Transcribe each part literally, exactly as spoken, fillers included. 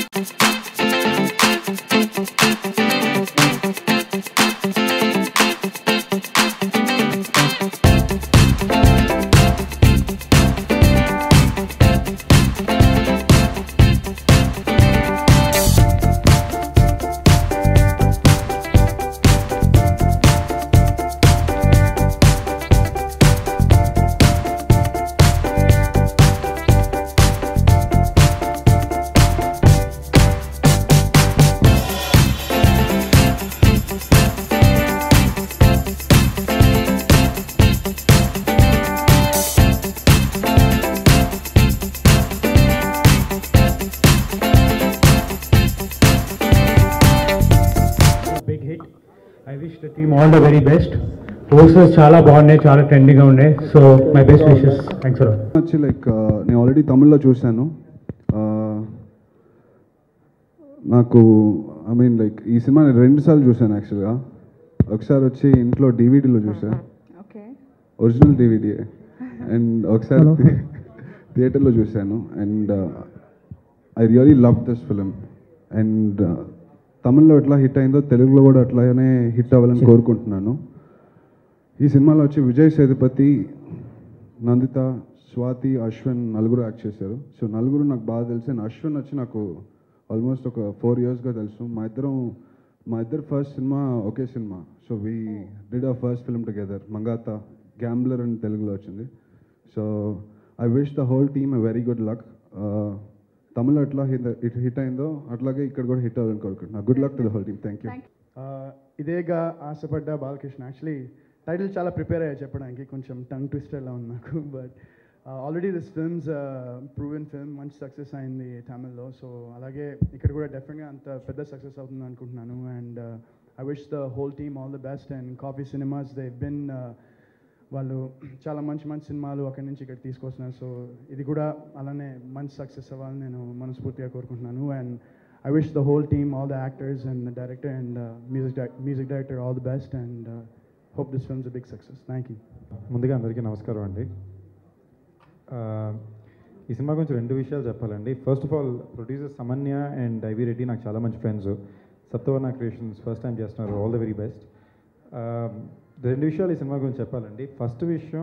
I wish the team all the very best. Posters చాలా బాగున్నాయి, చాలా ట్రెండింగ్గా ఉన్నాయి. So my best wishes. Thanks for వచ్చి లైక్ నేను ఆల్రెడీ తమిళ్లో చూశాను. నాకు ఐ మీన్ లైక్ ఈ సినిమా నేను రెండు సార్లు చూశాను యాక్చువల్గా. ఒకసారి వచ్చి ఇంట్లో డివిడీలో చూసాను, ఒరిజినల్ డివిడీ, అండ్ ఒకసారి థియేటర్లో చూశాను. And I really love this film. And తమిళ్లో ఎట్లా హిట్ అయిందో తెలుగులో కూడా అట్లానే హిట్ అవ్వాలని కోరుకుంటున్నాను. ఈ సినిమాలో వచ్చి విజయ్ సేతుపతి, నందిత, స్వాతి, అశ్విన్ నలుగురు యాక్ట్ చేశారు. సో నలుగురు నాకు బాగా తెలుసు. అండ్ అశ్విన్ వచ్చి నాకు ఆల్మోస్ట్ ఒక ఫోర్ ఇయర్స్గా తెలుసు. మా ఇద్దరం మా ఇద్దరు ఫస్ట్ సినిమా ఒకే cinema. So we did our first film together. Mankatha gambler అని తెలుగులో వచ్చింది. So I wish the whole team a very good luck. తమిళ ఎట్లా హిట్ హిట్ అయిందో అట్లాగే ఇక్కడ కూడా హిట్ అవ్వాలని కోరుకుంటున్నాను. Good luck to the whole team. Thank you. ఇదేగా ఆశపడ్డ బాలకృష్ణ. యాక్చువల్లీ టైటిల్ చాలా ప్రిపేర్ అయ్యా చెప్పడానికి, కొంచెం టంగ్ ట్విస్టర్లా ఉంది నాకు. But already this film's proven film, మంచి సక్సెస్ అయింది తమిళ్లో. సో అలాగే ఇక్కడ కూడా డెఫినెట్గా అంత పెద్ద సక్సెస్ అవుతుంది అనుకుంటున్నాను. And I wish the whole team all the best. And coffee cinemas they been వాళ్ళు చాలా మంచి మంచి సినిమాలు అక్కడి నుంచి ఇక్కడ తీసుకొస్తున్నారు. సో ఇది కూడా అలానే మంచి సక్సెస్ అవ్వాలని నేను మనస్ఫూర్తిగా కోరుకుంటున్నాను. And I wish the whole team, all the actors and the director and music music director all the best. And hope this film's a big success. Thank you. ముందుగా అందరికీ నమస్కారం అండి. ఈ సినిమా గురించి రెండు విషయాలు చెప్పాలండి. First of all producer Samanya and IV Reddy నాకు చాలా మంచి friends. Saptavarna creations first time చేస్తున్నారు. All the very best. రెండు విషయాలు ఈ సినిమా గురించి చెప్పాలండి. ఫస్ట్ విషయం,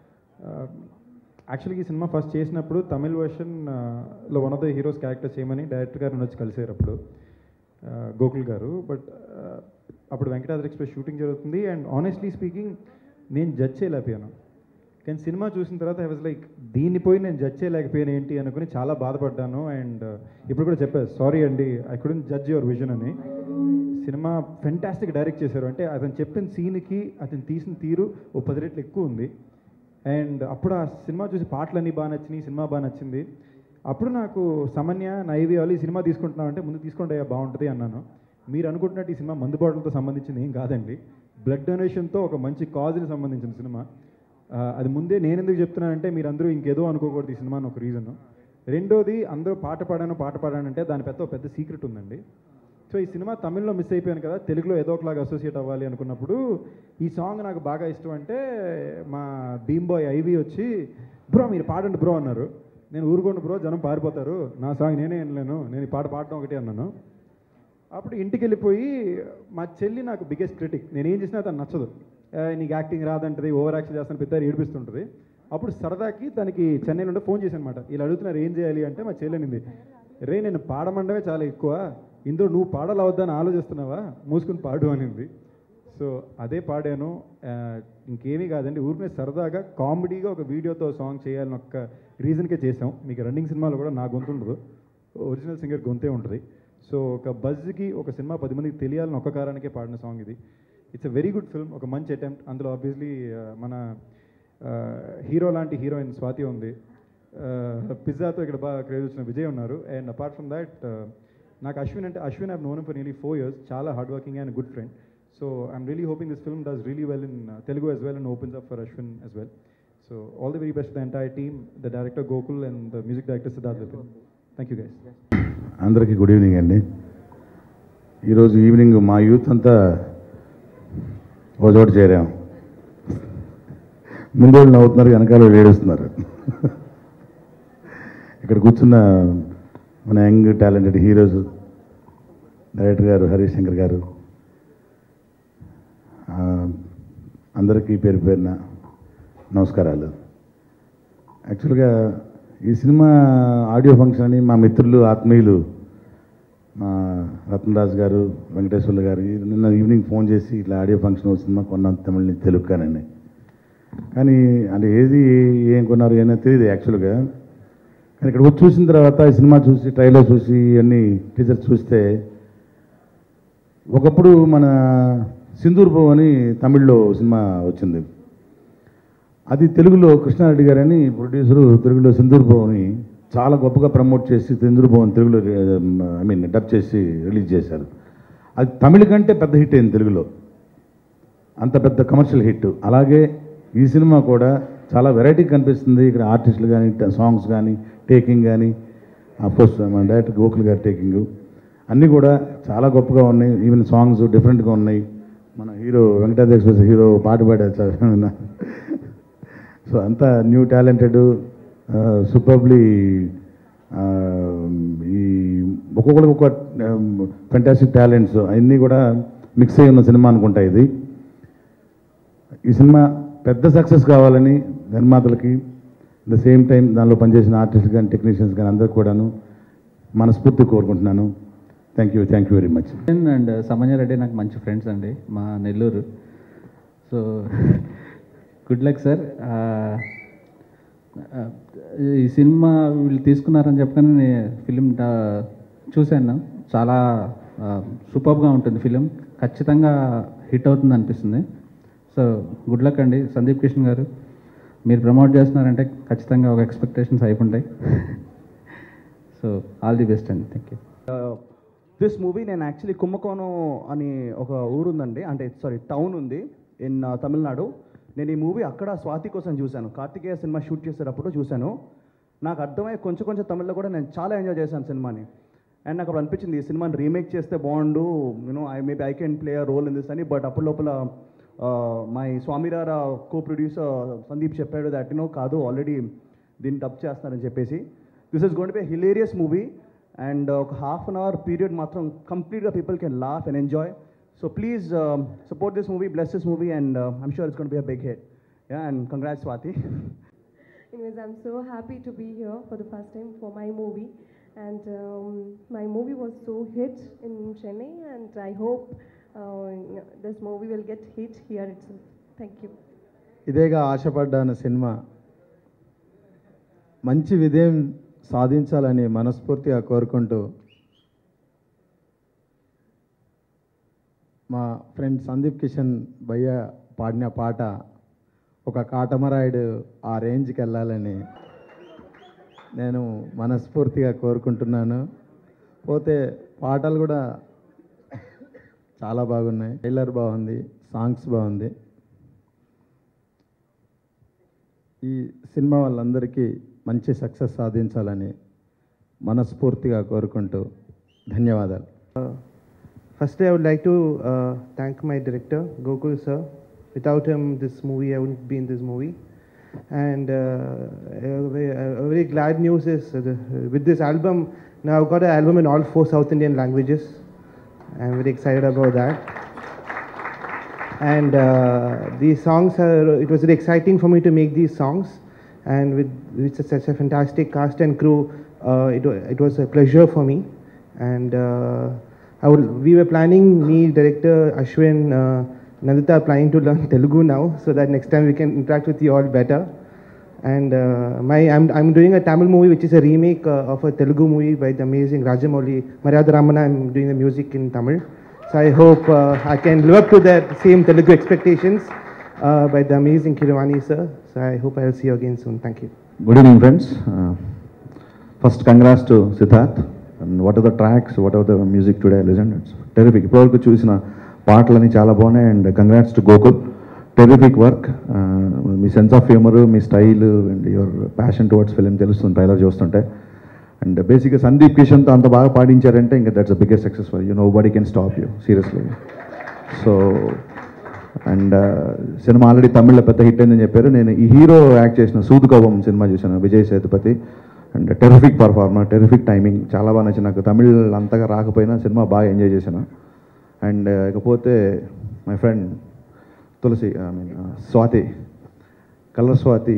యాక్చువల్గా ఈ సినిమా ఫస్ట్ చేసినప్పుడు తమిళ్ వర్షన్లో one of the heroes character చేయమని డైరెక్టర్ గారిని వచ్చి కలిసారు అప్పుడు గోకుల్ గారు. బట్ అప్పుడు వెంకటాద్రి ఎక్స్ప్రెస్ షూటింగ్ జరుగుతుంది. అండ్ ఆనెస్ట్లీ స్పీకింగ్ నేను జడ్జ్ చేయలేకపోయాను. కానీ సినిమా చూసిన తర్వాత ఐ వాజ్ లైక్, దీన్ని పోయి నేను జడ్జ్ చేయలేకపోయాను ఏంటి అనుకుని చాలా బాధపడ్డాను. అండ్ ఇప్పుడు కూడా చెప్పాను, సారీ అండి, I couldn't judge your vision అని. సినిమా ఫెంటాస్టిక్ డైరెక్ట్ చేశారు. అంటే అతను చెప్పిన సీన్కి అతను తీసిన తీరు ఓ పది రెట్లు ఎక్కువ ఉంది. అండ్ అప్పుడు ఆ సినిమా చూసి పాటలన్నీ బాగా నచ్చినాయి, సినిమా బాగా నచ్చింది. అప్పుడు నాకు సమన్య, నైవి వాళ్ళు ఈ సినిమా తీసుకుంటున్నాం అంటే ముందు తీసుకుంటే బాగుంటుంది అన్నాను. మీరు అనుకుంటున్నట్టు ఈ సినిమా మందు బాటలతో సంబంధించింది ఏం కాదండి. బ్లడ్ డొనేషన్తో ఒక మంచి కాజ్ని సంబంధించిన సినిమా. అది ముందే నేను ఎందుకు చెప్తున్నానంటే మీరు అందరూ ఇంకేదో అనుకోకూడదు ఈ సినిమా అని ఒక రీజన్. రెండోది, అందరూ పాట పాడాను పాట పాడానంటే దాని పెద్ద పెద్ద సీక్రెట్ ఉందండి. సో ఈ సినిమా తమిళ్లో మిస్ అయిపోయాను కదా, తెలుగులో ఏదో ఒకలాగా అసోసియేట్ అవ్వాలి అనుకున్నప్పుడు ఈ సాంగ్ నాకు బాగా ఇష్టం అంటే మా భీమ్ బాయ్ ఐవి వచ్చి, బ్రో మీరు పాడండి బ్రో అన్నారు. నేను ఊరుకోండి బ్రో, జనం పారిపోతారు, నా సాంగ్ నేనే వినలేను, నేను ఈ పాట పాడడం ఒకటే అన్నాను. అప్పుడు ఇంటికి వెళ్ళిపోయి మా చెల్లి నాకు బిగ్గెస్ట్ క్రిటిక్. నేనేం చేసినా తను నచ్చదు. నీకు యాక్టింగ్ రాదంటది, ఓవర్ యాక్షన్ చేస్తాను, పెద్ద ఏడిపిస్తుంటుంది. అప్పుడు సరదాకి తనకి చెన్నై నుండి ఫోన్ చేశాను అనమాట. ఇలా అడుగుతున్నారు ఏం చేయాలి అంటే మా చెల్లెనింది, రే నేను పాడమండవే చాలా ఎక్కువ, ఇందులో నువ్వు పాడాలవద్దని ఆలోచిస్తున్నావా, మూసుకుని పాడు అనింది. సో అదే పాడాను. ఇంకేమీ కాదండి, ఊరికే సరదాగా కామెడీగా ఒక వీడియోతో సాంగ్ చేయాలని ఒక్క రీజన్కే చేసాం. మీకు రన్నింగ్ సినిమాలో కూడా నా గొంతు ఉండదు, ఒరిజినల్ సింగర్ గొంతే ఉంటుంది. సో ఒక బజ్కి ఒక సినిమా పది మందికి తెలియాలని ఒక్క కారణకే పాడిన సాంగ్ ఇది. It's a very good film, ఒక మంచి అటెంప్ట్. అందులో ఆబ్వియస్లీ మన హీరో లాంటి హీరోయిన్ స్వాతి ఉంది, పిజ్జాతో ఇక్కడ బాగా క్రేజ్ వచ్చిన విజయ్ ఉన్నారు. అండ్ అపార్ట్ ఫ్రమ్ దాట్ నాకు అశ్విన్ అంటే, Ashwin I've known for nearly four years, చాలా hard working and good friend. So I'm really hoping this film does really well in Telugu as well and opens up for Ashwin as well. So all the very best to the entire team, the director Gokul and the music director Siddharth Vipin. Thank you guys. అందరికీ good evening అండి. ఈరోజు evening మా youth అంతా ఓ చోట చేరాం. ముందు వాళ్ళు నవ్వుతున్నారు, వెనకాల ఏడుస్తున్నారు. ఇక్కడ కూర్చున్న మన యంగ్ టాలెంటెడ్ హీరోస్ డైరెక్టర్ గారు హరీష్ శంకర్ గారు, అందరికీ పేరు పేరున నమస్కారాలు. యాక్చువల్గా ఈ సినిమా ఆడియో ఫంక్షన్ అని మా మిత్రులు ఆత్మీయులు మా రత్నరాజు గారు, వెంకటేశ్వర్లు గారు నిన్న ఈవినింగ్ ఫోన్ చేసి ఇట్లా ఆడియో ఫంక్షన్ ఓ సినిమా కొన్నాం తమిళ నుంచి తెలుగు కానండి. కానీ అంటే ఏది ఏం కొన్నారు ఏమో తెలియదు యాక్చువల్గా. కానీ ఇక్కడ వచ్చి చూసిన తర్వాత ఈ సినిమా చూసి ట్రైలర్ చూసి అన్ని టీజర్ చూస్తే ఒకప్పుడు మన సింధూర్ బో అని తమిళ్లో సినిమా వచ్చింది. అది తెలుగులో కృష్ణారెడ్డి గారని ప్రొడ్యూసరు తెలుగులో సింధూర్ బో అని చాలా గొప్పగా ప్రమోట్ చేసి సింధూర్ బో అని తెలుగులో ఐ మీన్ డబ్ చేసి రిలీజ్ చేశారు. అది తమిళ కంటే పెద్ద హిట్ అయింది తెలుగులో, అంత పెద్ద కమర్షియల్ హిట్. అలాగే ఈ సినిమా కూడా చాలా వెరైటీ కనిపిస్తుంది. ఇక్కడ ఆర్టిస్టులు కానీ సాంగ్స్ కానీ టేకింగ్ కానీ అఫ్కోర్స్ మన డైరెక్టర్ గోకుల్ గారి టేకింగ్ అన్నీ కూడా చాలా గొప్పగా ఉన్నాయి. ఈవెన్ సాంగ్స్ డిఫరెంట్గా ఉన్నాయి. మన హీరో వెంకటాద్రి ఎక్స్ప్రెస్ హీరో పాట పాడారు. సో అంతా న్యూ టాలెంటెడ్ సూపర్బ్లీ ఈ ఒక్కొక్కరికి ఒక్కొక్క ఫెంటాస్టిక్ టాలెంట్స్ అన్నీ కూడా మిక్స్ అయి ఉన్న సినిమా అనుకుంటా ఇది. ఈ సినిమా పెద్ద సక్సెస్ కావాలని నిర్మాతలకి ద సేమ్ టైం దానిలో పనిచేసిన ఆర్టిస్ట్ కానీ టెక్నీషియన్స్ కానీ అందరికి కూడాను మనస్ఫూర్తి కోరుకుంటున్నాను. Thank you thank you very much. And Samanya Reddy నాకు మంచి ఫ్రెండ్స్ అండి, మా Nellore. So good luck sir. ఈ సినిమా వీళ్ళు తీసుకున్నారని చెప్పగానే నేను ఫిలిం చూశాను. చాలా సూపర్గా ఉంటుంది ఫిలిం, ఖచ్చితంగా హిట్ అవుతుంది అనిపిస్తుంది. సో గుడ్ లక్ అండి సందీప్ కిషన్ గారు, మీరు ప్రమోట్ చేస్తున్నారంటే ఖచ్చితంగా ఒక ఎక్స్పెక్టేషన్స్ అయిపోతాయి. సో ఆల్ ది బెస్ట్ అండి. Thank you. దిస్ మూవీ నేను యాక్చువల్లీ కుంభకోణం అని ఒక ఊరు ఉందండి, అంటే సారీ టౌన్ ఉంది ఇన్ తమిళనాడు. నేను ఈ మూవీ అక్కడ స్వాతి కోసం చూశాను, కార్తికేయ సినిమా షూట్ చేసేటప్పుడు చూశాను. నాకు అర్థమయ్యే కొంచెం కొంచెం తమిళ్లో కూడా నేను చాలా ఎంజాయ్ చేశాను సినిమాని. అండ్ నాకు అప్పుడు అనిపించింది ఈ సినిమాని రీమేక్ చేస్తే బాగుండు, you know I maybe I can play a role in this అని. బట్ అప్పుడు లోపల my Swamy Ra Ra co producer Sandeep చెప్పాడు దట్ యూనో కాదు ఆల్రెడీ దీన్ని డబ్ చేస్తున్నారని చెప్పేసి. This is going to be hilarious movie and ఒక హాఫ్ అన్ అవర్ పీరియడ్ మాత్రం కంప్లీట్గా people can laugh and enjoy. So please um, support this movie, bless this movie, and uh, I'm sure it's going to be a big hit. Yeah, and congrats, Swati. Anyways, I'm so happy to be here for the first time for my movie, and um, my movie was so hit in Chennai, and I hope uh, this movie will get hit here itself. Thank you. ఇదేగా ఆశపడ్డాను cinema మంచి విజయం సాధించాలని మనస్ఫూర్తిగా కోరుకుంటూ మా friend Sandeep Kishan భయ్య పాడిన పాట ఒక కాటమరాయుడు ఆ రేంజ్కి వెళ్ళాలని నేను మనస్ఫూర్తిగా కోరుకుంటున్నాను. పోతే పాటలు కూడా చాలా బాగున్నాయి, ట్రైలర్ బాగుంది, సాంగ్స్ బాగుంది. ఈ సినిమా వాళ్ళందరికీ మంచి సక్సెస్ సాధించాలని మనస్ఫూర్తిగా కోరుకుంటూ ధన్యవాదాలు. Firstly, I would like to uh, thank my director, Gokul sir. Without him, this movie, I wouldn't be in this movie. And uh, a, very, a very glad news is uh, the, with this album, now I've got an album in all four South Indian languages. I'm very excited about that. And uh, these songs, are, it was very exciting for me to make these songs. And with, with such a fantastic cast and crew, uh, it, it was a pleasure for me. And uh, I would, we were planning, me, director Ashwin, uh, Nandita are planning to learn Telugu now, so that next time we can interact with you all better. And uh, my, I'm, I'm doing a Tamil movie which is a remake uh, of a Telugu movie by the amazing Rajamouli. Maryada Ramana, I'm doing the music in Tamil. So I hope uh, I can live up to that same Telugu expectations uh, by the amazing Kirwani sir. So I hope I'll see you again soon. Thank you. Good evening, friends. Uh, first, congrats to Siddharth. And what are the tracks, what are the music today I listened, it's terrific. ఇప్పటివరకు చూసిన పాటలన్నీ చాలా బాగున్నాయి. And congrats to Gokul, terrific work. మీ sense of humour, మీ style and your passion towards film తెలుస్తుంది trailer చూస్తుంటే. And బేసిక్గా సందీప్ కిషన్తో అంత బాగా పాడించారంటే ఇంకా that's a biggest success for you. Nobody can stop you seriously. So and cinema already తమిళ్లో పెద్ద హిట్ అయిందని చెప్పారు. నేను ఈ హీరో యాక్ట్ చేసిన సూదుకవం సినిమా చూశాను, Vijay Sethupathi. And terrific performer, terrific timing, చాలా బాగా నచ్చింది నాకు. తమిళ్ అంతగా రాకపోయినా సినిమా బాగా ఎంజాయ్ చేశాను. అండ్ ఇకపోతే my friend Tulasi, I mean Swathi, colour Swathi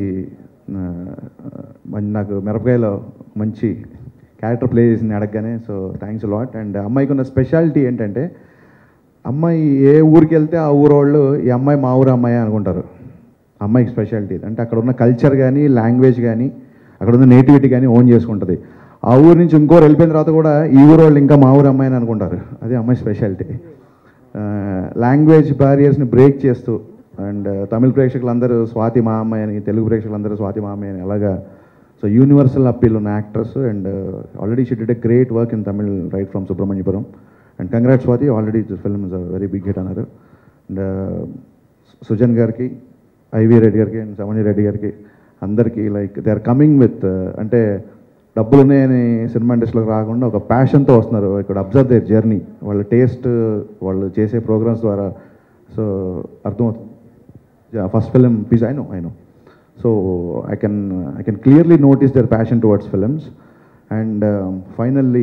నాకు మిరపకాయలో మంచి క్యారెక్టర్ ప్లే చేసింది అడగగానే. So thanks lot. అండ్ అమ్మాయికి ఉన్న స్పెషాలిటీ ఏంటంటే, అమ్మాయి ఏ ఊరికి వెళ్తే ఆ ఊరు వాళ్ళు ఈ అమ్మాయి మా ఊరు అమ్మాయి అనుకుంటారు. అమ్మాయికి స్పెషాలిటీ అంటే అక్కడ ఉన్న కల్చర్ కానీ, లాంగ్వేజ్ కానీ, అక్కడ ఉన్న నేటివిటీ కానీ ఓన్ చేసుకుంటుంది. ఆ ఊరు నుంచి ఇంకోరు వెళ్ళిపోయిన తర్వాత కూడా ఈ ఊరు వాళ్ళు ఇంకా మా ఊరు అమ్మాయి అని అనుకుంటారు. అది అమ్మాయి స్పెషాలిటీ. లాంగ్వేజ్ బ్యారియర్స్ని బ్రేక్ చేస్తూ, అండ్ తమిళ ప్రేక్షకులందరూ స్వాతి మా అమ్మాయి అని, తెలుగు ప్రేక్షకులందరూ స్వాతి మా అమ్మాయి అని, అలాగా సో యూనివర్సల్ అప్పీల్ ఉన్న actors. And already she did a great work in Tamil right from Subramaniapuram. And congrats Swathi, already this film is a very big hit అన్నారు. అండ్ సుజన్ గారికి, ఐవి రెడ్డి గారికి అండ్ సమణి రెడ్డి గారికి అందరికీ like they are coming with, అంటే డబ్బులు ఉన్నాయని cinema ఇండస్ట్రీలోకి రాకుండా ఒక ప్యాషన్తో వస్తున్నారు. ఇక్కడ అబ్జర్వ్ దేర్ జర్నీ, వాళ్ళ టేస్ట్, వాళ్ళు చేసే ప్రోగ్రామ్స్ ద్వారా. సో అర్థమవుతుంది. First film please I know I know so I can I can clearly notice their passion towards films. And finally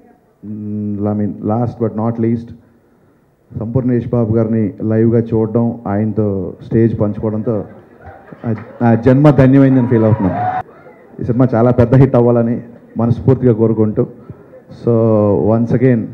I mean last but not least, Sampoornesh Babu గారిని లైవ్గా చూడడం, ఆయనతో stage పంచుకోవడంతో నా జన్మ ధన్యమైందని ఫీల్ అవుతున్నాను. ఈ సినిమా చాలా పెద్ద హిట్ అవ్వాలని మనస్ఫూర్తిగా కోరుకుంటూ, so once again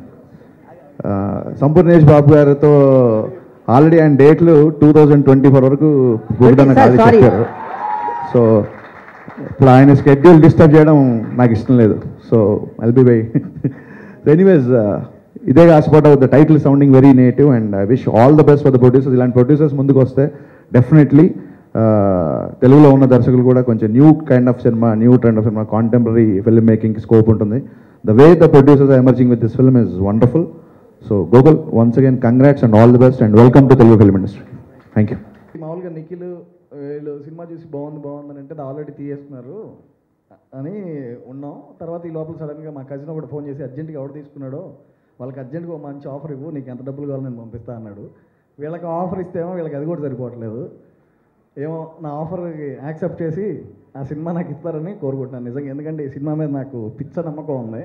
Sampoornesh Babu గారితో ఆల్రెడీ ఆయన డేట్లు టూ థౌజండ్ ట్వంటీ ఫోర్ వరకు బుక్డన్న కాదు చెప్పారు. సో ఇప్పుడు ఆయన స్కెడ్యూల్ డిస్టర్బ్ చేయడం నాకు ఇష్టం లేదు. So I'll be why anyways, ఇదే ఆశపడ్డ the title sounding very native. And I wish all the best for the producers. ఇలాంటి ప్రొడ్యూసర్స్ ముందుకు వస్తే డెఫినెట్లీ తెలుగులో ఉన్న దర్శకులు కూడా కొంచెం new kind of cinema, new trend of cinema, contemporary film మేకింగ్కి స్కోప్ ఉంటుంది. The way the producers are emerging with this film is wonderful. So Gokul, once again congrats and all the best and welcome to Telugu film industry. Thank you. మామూలుగా నిఖిల్ వీళ్ళు cinema చూసి బాగుంది బాగుంది అని అంటే అది ఆల్రెడీ తీయేస్తున్నారు అని ఉన్నాం. తర్వాత ఈ లోపల సడన్గా మా కజిన్ ఒకటి ఫోన్ చేసి అర్జెంట్గా ఎవరు తీసుకున్నాడో వాళ్ళకి అర్జెంట్గా ఒక మంచి ఆఫర్ ఇవ్వు, నీకు ఎంత డబ్బులు కావాలో నేను పంపిస్తా అన్నాడు. వీళ్ళకి ఆఫర్ ఇస్తేమో వీళ్ళకి అది కూడా సరిపోవట్లేదు. ఏమో నా ఆఫర్ యాక్సెప్ట్ చేసి ఆ సినిమా నాకు ఇస్తారని కోరుకుంటున్నాను నిజంగా. ఎందుకంటే ఈ సినిమా మీద నాకు పిచ్చ నమ్మకం ఉంది.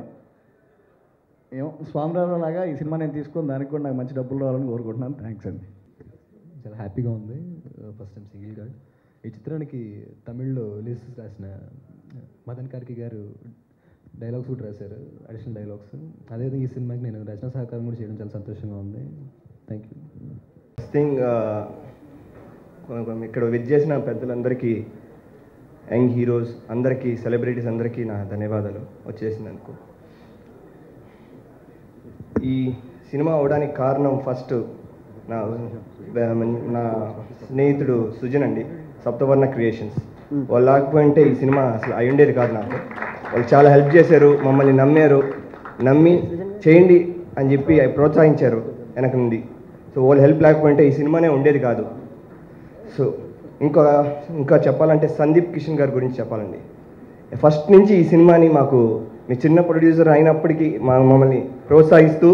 ఏమో స్వామిరావు లాగా ఈ సినిమా నేను తీసుకొని దానికి కూడా నాకు మంచి డబ్బులు రావాలని కోరుకుంటున్నాను. థ్యాంక్స్ అండి. చాలా హ్యాపీగా ఉంది. First time single card. ఈ చిత్రానికి తమిళ్లో లిరిక్స్ రాసిన మదన్ కార్కి గారు డైలాగ్స్ కూడా రాశారు, అడిషనల్ డైలాగ్స్. అదేవిధంగా ఈ సినిమాకి నేను రచన సహకారం కూడా చేయడం చాలా సంతోషంగా ఉంది. Thank you. థింగ్ ఇక్కడ విజ్ చేసిన పెద్దలందరికీ, యంగ్ హీరోస్ అందరికీ, సెలబ్రిటీస్ అందరికీ నా ధన్యవాదాలు వచ్చేసినందుకు. ఈ సినిమా అవడానికి కారణం ఫస్ట్ నా నా స్నేహితుడు సుజన్ అండి, సప్తవర్ణ క్రియేషన్స్. వాళ్ళు లేకపోయింటే ఈ సినిమా అసలు అయి ఉండేది కాదు నాకు. వాళ్ళు చాలా హెల్ప్ చేశారు, మమ్మల్ని నమ్మారు, నమ్మి చేయండి అని చెప్పి ప్రోత్సహించారు వెనక నుండి. సో వాళ్ళు హెల్ప్ లేకపోయింటే ఈ సినిమానే ఉండేది కాదు. సో ఇంకా ఇంకా చెప్పాలంటే సందీప్ కిషన్ గారి గురించి చెప్పాలండి. ఫస్ట్ నుంచి ఈ సినిమాని మాకు, మీ చిన్న ప్రొడ్యూసర్ అయినప్పటికీ మా మమ్మల్ని ప్రోత్సహిస్తూ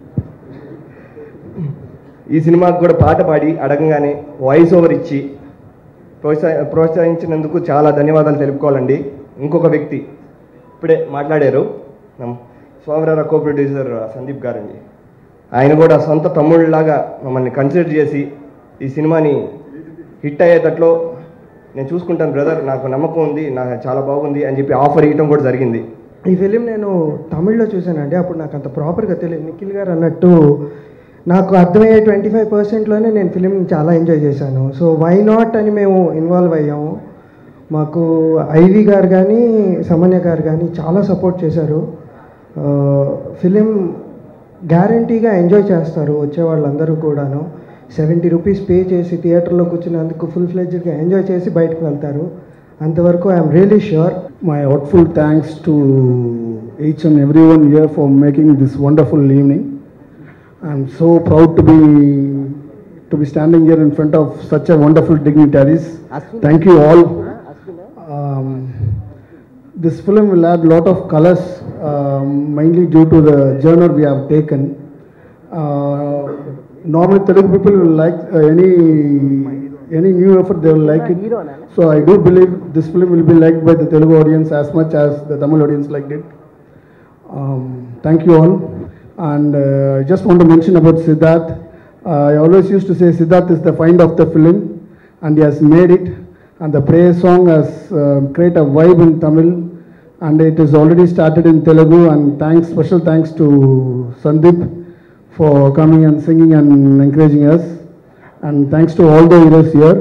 ఈ సినిమాకు కూడా పాట పాడి అడగంగానే వాయిస్ ఓవర్ ఇచ్చి ప్రోత్సహ ప్రోత్సహించినందుకు చాలా ధన్యవాదాలు తెలుపుకోవాలండి. ఇంకొక వ్యక్తి ఇప్పుడే మాట్లాడారు, స్వామిరావు కో ప్రొడ్యూసర్ సందీప్ గారండి. ఆయన కూడా సొంత తమ్ముళ్ళలాగా మమ్మల్ని కన్సిడర్ చేసి ఈ సినిమాని హిట్ అయ్యేటట్లో నేను చూసుకుంటాను బ్రదర్, నాకు నమ్మకం ఉంది, నాకు చాలా బాగుంది అని చెప్పి ఆఫర్ ఇవ్వడం కూడా జరిగింది. ఈ ఫిలిం నేను తమిళ్లో చూశానండి. అప్పుడు నాకు అంత ప్రాపర్గా తెలియదు. నిఖిల్ గారు అన్నట్టు నాకు అర్థమయ్యే ట్వంటీ ఫైవ్ పర్సెంట్లోనే నేను ఫిలిం చాలా ఎంజాయ్ చేశాను. సో వై నాట్ అని మేము ఇన్వాల్వ్ అయ్యాము. మాకు ఐవి గారు కానీ సమన్య గారు కానీ చాలా సపోర్ట్ చేశారు. ఫిలిం గ్యారంటీగా ఎంజాయ్ చేస్తారు వచ్చే వాళ్ళందరూ కూడాను. సెవెంటీ రూపీస్ పే చేసి థియేటర్లో కూర్చున్నందుకు ఫుల్ ఫ్లెడ్జ్డ్గా ఎంజాయ్ చేసి బయటకు వెళ్తారు. అంతవరకు I'm really sure. My heartfelt thanks to each and everyone here for making this wonderful evening. I'm so proud to be to be standing here in front of such a wonderful dignitaries. Thank you all. Um, this film will add a lot of colors, um, mainly due to the genre we have taken. Uh, normally Telugu people will like uh, any any new effort, they will like it. So I do believe this film will be liked by the Telugu audience as much as the Tamil audience liked it. Um, thank you all. And uh, I just want to mention about Siddharth. Uh, I always used to say Siddharth is the find of the film, and he has made it. And the praise song has uh, created a vibe in Tamil, and it is already started in Telugu. And thanks, special thanks to Sandeep for coming and singing and encouraging us. And thanks to all the heroes here.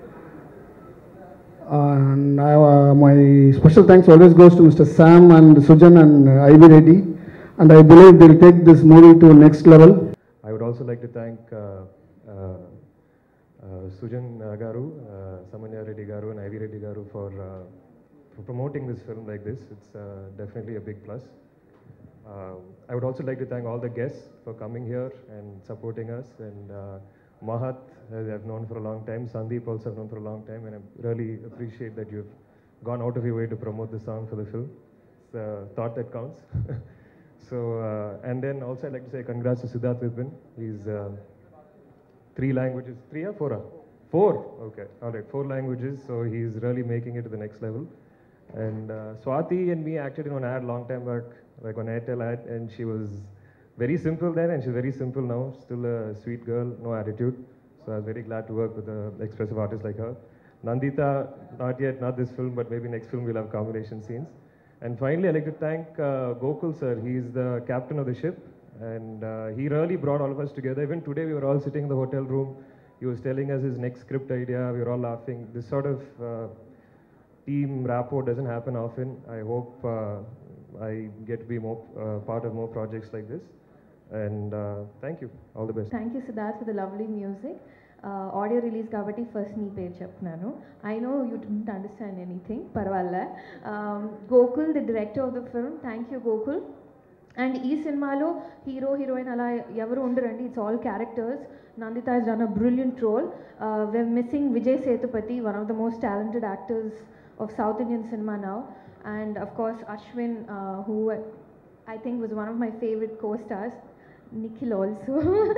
And I, uh, my special thanks always goes to Mister Sam and Sujan and uh, Ivy Reddy. And I believe they'll take this movie to next level. I would also like to thank uh, uh, uh, Sujan uh, Garu, uh, Samanya Reddy Garu and Ivy Reddy Garu for, uh, for promoting this film like this. It's uh, definitely a big plus. Uh, I would also like to thank all the guests for coming here and supporting us. And uh, Mahat, as I've known for a long time. Sandeep also I've known for a long time. And I really appreciate that you've gone out of your way to promote the song for the film. It's a thought that counts. So, uh, and then also I'd like to say congrats to Siddharth Vipin. He's uh, three languages, three or four? Four, okay, all right, four languages. So he's really making it to the next level. And uh, Swati and me acted in an ad long time back, like on Airtel ad, and she was very simple then, and she's very simple now. Still a sweet girl, no attitude. So I was very glad to work with an expressive artist like her. Nandita, not yet, not this film, but maybe next film we'll have combination scenes. And finally, I'd like to thank uh, Gokul sir. He's the captain of the ship, and uh, he really brought all of us together. Even today, we were all sitting in the hotel room. He was telling us his next script idea. We were all laughing. This sort of uh, team rapport doesn't happen often. I hope uh, I get to be more uh, part of more projects like this. And uh, thank you. All the best. Thank you, Siddharth, for the lovely music. Audio release కాబట్టి first నీ పేరు చెప్తున్నాను. I know you don't understand anything, పర్వాలే. Gokul the director of the film, thank you Gokul. And ఈ సినిమాలో hero heroine అలా ఎవరు ఉండరండి, it's all characters. Nandita has done a brilliant role. Uh, we're missing Vijay Sethupathi, one of the most talented actors of South Indian cinema now. And of course Ashwin, uh, who I think was one of my favorite co-stars. Nikhil also.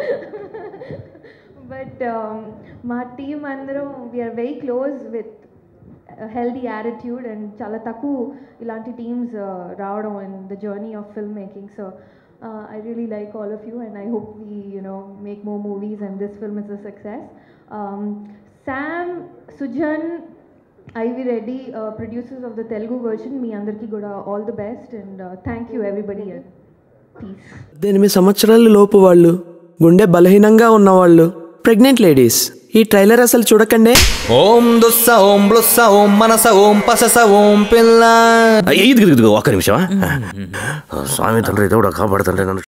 But um, my team andro, we are very close with a healthy attitude, and chala takku ilanti teams raavadam in the journey of filmmaking. So uh, I really like all of you, and I hope we, you know, make more movies and this film is a success. Um, Sam, Sujan, Ivy Reddy, uh, producers of the Telugu version, మీ అందరికీ కూడా all the best, and uh, thank you everybody. Peace. ఎనిమిది సంవత్సరాల లోపు వాళ్ళు, గుండె బలహీనంగా ఉన్నవాళ్ళు, ప్రెగ్నెంట్ లేడీస్, ఈ ట్రైలర్ అసలు చూడకండి. ఓం దుస్స ఓం బ్లుస్స ఓం మనస ఓం పసస ఓం పిల్ల. ఒక్క నిమిషం. స్వామి తండ్రి దేవుడా కాపాడుతండ్రి నన్ను.